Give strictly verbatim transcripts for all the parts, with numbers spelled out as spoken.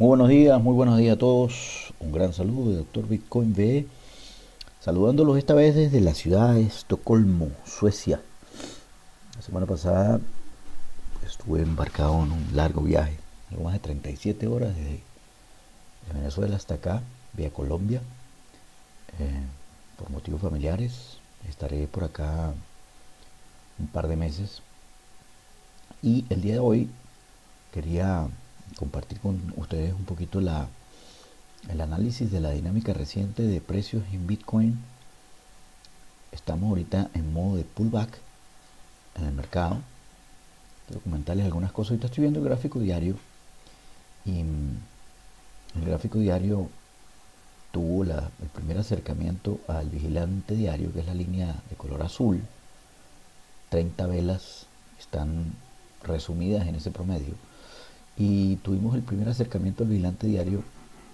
Muy buenos días, muy buenos días a todos. Un gran saludo de Doctor Bitcoin V E, saludándolos esta vez desde la ciudad de Estocolmo, Suecia. La semana pasada estuve embarcado en un largo viaje, algo más de treinta y siete horas desde de Venezuela hasta acá, vía Colombia, eh, por motivos familiares. Estaré por acá un par de meses y el día de hoy quería compartir con ustedes un poquito la el análisis de la dinámica reciente de precios en Bitcoin. Estamos ahorita en modo de pullback en el mercado. Quiero comentarles algunas cosas. Ahorita estoy viendo el gráfico diario y el gráfico diario tuvo la, el primer acercamiento al vigilante diario, que es la línea de color azul. treinta velas están resumidas en ese promedio. Y tuvimos el primer acercamiento al vigilante diario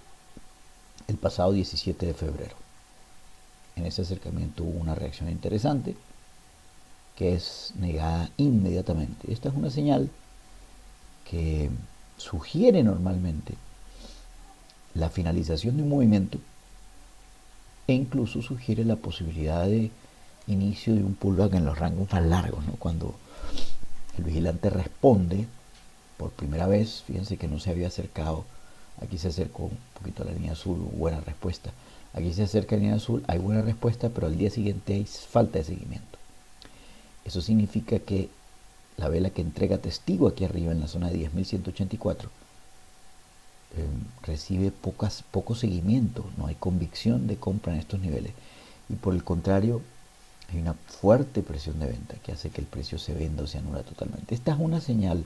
el pasado diecisiete de febrero. En ese acercamiento hubo una reacción interesante que es negada inmediatamente. Esta es una señal que sugiere normalmente la finalización de un movimiento e incluso sugiere la posibilidad de inicio de un pullback en los rangos más largos, ¿no? Cuando el vigilante responde por primera vez, fíjense que no se había acercado. Aquí se acercó un poquito a la línea azul, buena respuesta. Aquí se acerca a la línea azul, hay buena respuesta, pero al día siguiente hay falta de seguimiento. Eso significa que la vela que entrega testigo aquí arriba en la zona de diez mil ciento ochenta y cuatro eh, recibe pocas, poco seguimiento, no hay convicción de compra en estos niveles. Y por el contrario, hay una fuerte presión de venta que hace que el precio se venda o se anula totalmente. Esta es una señal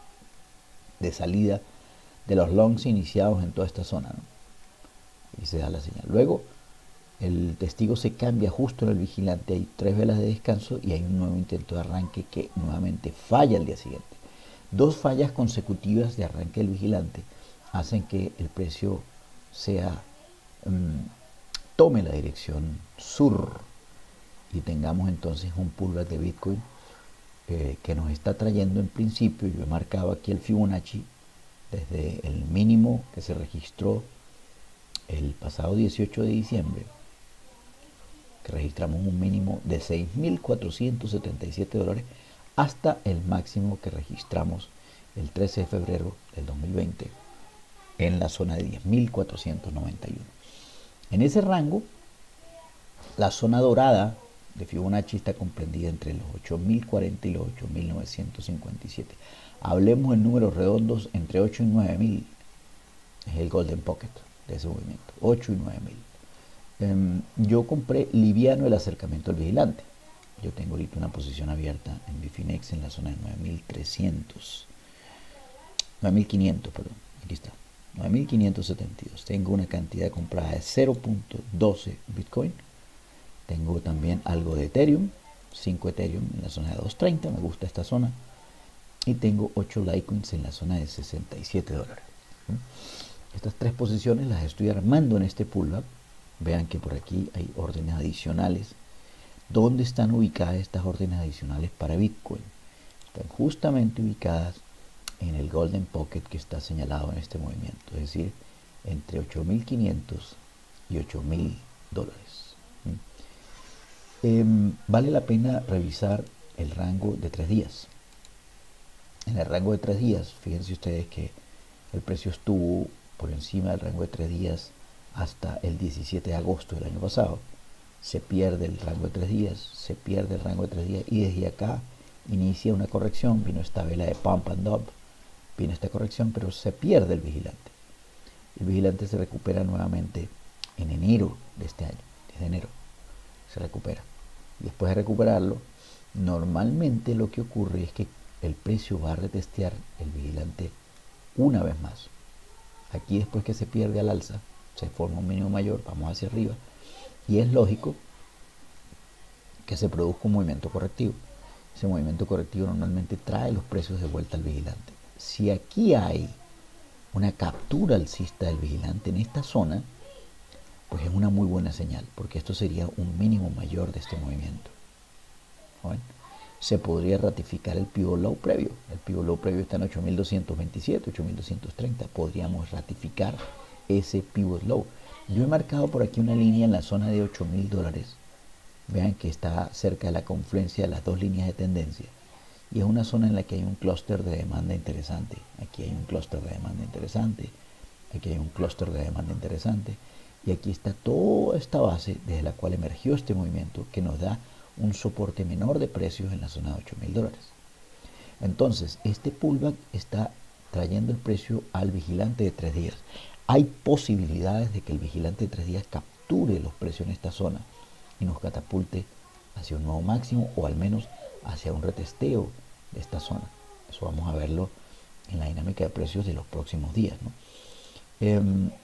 de salida de los longs iniciados en toda esta zona, ¿no? Y se da la señal. Luego el testigo se cambia justo en el vigilante, hay tres velas de descanso y hay un nuevo intento de arranque que nuevamente falla al día siguiente. Dos fallas consecutivas de arranque del vigilante hacen que el precio sea um, tome la dirección sur y tengamos entonces un pullback de Bitcoin eh, que nos está trayendo en principio. Yo he marcado aquí el Fibonacci desde el mínimo que se registró el pasado dieciocho de diciembre, que registramos un mínimo de seis mil cuatrocientos setenta y siete dólares, hasta el máximo que registramos el trece de febrero del dos mil veinte en la zona de diez mil cuatrocientos noventa y uno. En ese rango, la zona dorada de Fibonacci está comprendida entre los ocho mil cuarenta y los ocho mil novecientos cincuenta y siete. Hablemos en números redondos, entre ocho y nueve mil es el Golden Pocket de ese movimiento, ocho y nueve mil. Um, yo compré liviano el acercamiento al vigilante. Yo tengo ahorita una posición abierta en Bifinex en la zona de nueve mil trescientos, nueve mil quinientos, perdón, aquí está, nueve mil quinientos setenta y dos. Tengo una cantidad comprada de cero punto doce Bitcoin. Tengo también algo de Ethereum, cinco Ethereum en la zona de doscientos treinta, me gusta esta zona. Y tengo ocho Litecoins en la zona de sesenta y siete dólares. Estas tres posiciones las estoy armando en este pullback. Vean que por aquí hay órdenes adicionales. ¿Dónde están ubicadas estas órdenes adicionales para Bitcoin? Están justamente ubicadas en el Golden Pocket que está señalado en este movimiento, es decir, entre ocho mil quinientos y ocho mil dólares. Eh, vale la pena revisar el rango de tres días. En el rango de tres días, fíjense ustedes que el precio estuvo por encima del rango de tres días hasta el diecisiete de agosto del año pasado. Se pierde el rango de tres días, se pierde el rango de tres días y desde acá inicia una corrección. Vino esta vela de pump and dump, vino esta corrección, pero se pierde el vigilante. El vigilante se recupera nuevamente en enero de este año, desde enero se recupera. Y después de recuperarlo, normalmente lo que ocurre es que el precio va a retestear el vigilante una vez más. Aquí, después que se pierde al alza, se forma un mínimo mayor, vamos hacia arriba, y es lógico que se produzca un movimiento correctivo. Ese movimiento correctivo normalmente trae los precios de vuelta al vigilante. Si aquí hay una captura alcista del vigilante en esta zona, pues es una muy buena señal, porque esto sería un mínimo mayor de este movimiento. ¿Ven? se podría ratificar el pivot low previo. El pivot low previo está en ocho mil doscientos veintisiete, ocho mil doscientos treinta. Podríamos ratificar ese pivot low. Yo he marcado por aquí una línea en la zona de ocho mil dólares. Vean que está cerca de la confluencia de las dos líneas de tendencia. Y es una zona en la que hay un clúster de demanda interesante. Aquí hay un clúster de demanda interesante. Aquí hay un clúster de demanda interesante. Y aquí está toda esta base desde la cual emergió este movimiento que nos da un soporte menor de precios en la zona de ocho mil dólares. Entonces, este pullback está trayendo el precio al vigilante de tres días. Hay posibilidades de que el vigilante de tres días capture los precios en esta zona y nos catapulte hacia un nuevo máximo o al menos hacia un retesteo de esta zona. Eso vamos a verlo en la dinámica de precios de los próximos días, ¿no? Eh,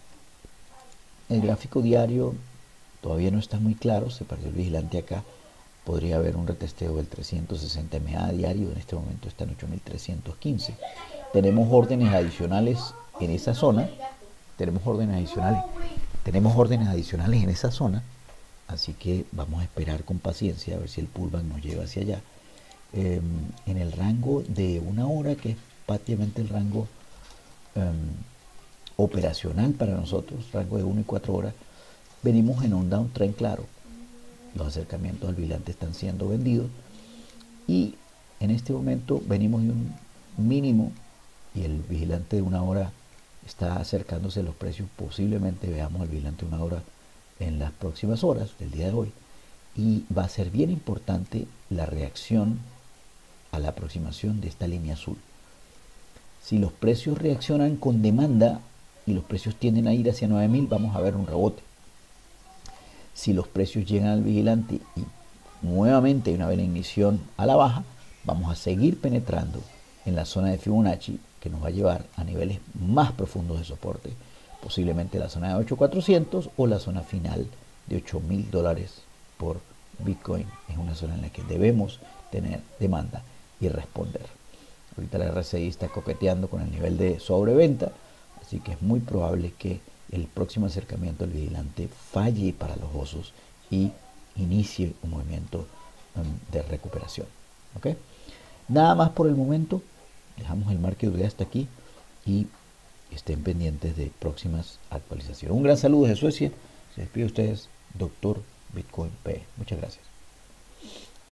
el gráfico diario todavía no está muy claro, se perdió el vigilante acá. Podría haber un retesteo del trescientos sesenta M A diario, en este momento está en ocho mil trescientos quince. Tenemos órdenes adicionales en esa zona, tenemos órdenes adicionales, tenemos órdenes adicionales en esa zona, así que vamos a esperar con paciencia a ver si el pullback nos lleva hacia allá. Eh, en el rango de una hora, que es prácticamente el rango eh, operacional para nosotros, rango de una y cuatro horas, venimos en un downtrend claro. Los acercamientos al vigilante están siendo vendidos y en este momento venimos de un mínimo y el vigilante de una hora está acercándose a los precios. Posiblemente veamos al vigilante de una hora en las próximas horas del día de hoy y va a ser bien importante la reacción a la aproximación de esta línea azul. Si los precios reaccionan con demanda y los precios tienden a ir hacia nueve mil, vamos a ver un rebote. Si los precios llegan al vigilante y nuevamente hay una benignición a la baja, vamos a seguir penetrando en la zona de Fibonacci, que nos va a llevar a niveles más profundos de soporte, posiblemente la zona de ocho mil cuatrocientos o la zona final de ocho mil dólares por Bitcoin. Es una zona en la que debemos tener demanda y responder. Ahorita la R S I está coqueteando con el nivel de sobreventa, así que es muy probable que el próximo acercamiento al vigilante falle para los osos y inicie un movimiento um, de recuperación. ¿Okay? Nada más por el momento. Dejamos el market de hasta aquí y estén pendientes de próximas actualizaciones. Un gran saludo desde Suecia. Se despide de ustedes, doctor Bitcoin P. Muchas gracias.